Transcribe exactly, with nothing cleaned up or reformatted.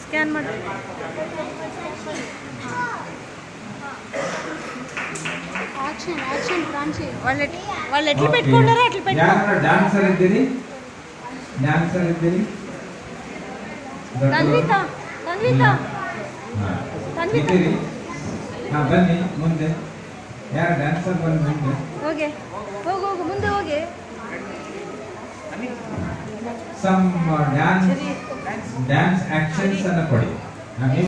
Scan ಮಾಡಿ. Action action Francy వాళ్ళు వాళ్ళు ఎట్లా పెట్టుకుంటారో అట్లా పెట్టుకో. ಯಾರು డాన్సర్ ಇದ್ದೀರಿ? డాన్సರ್ ಇದ್ದೀರಿ? ತನ್ವಿತ ತನ್ವಿತ ತನ್ವಿತ ಇದ್ದೀರಿ? ಹಾ ಬನ್ನಿ ಮುಂದೆ. ಯಾರು ಡ್ಯಾನ್ಸರ್ ಬನ್ನಿ ಮುಂದೆ. ಹೋಗಿ ಹೋಗು ಹೋಗು ಮುಂದೆ ಹೋಗಿ. ಸಮ್ ಡ್ಯಾನ್ಸ್ ಡ್ಯಾನ್ಸ್ ಆಕ್ಷನ್ಸ್ ಅನ್ನು ಕೊಡಿ.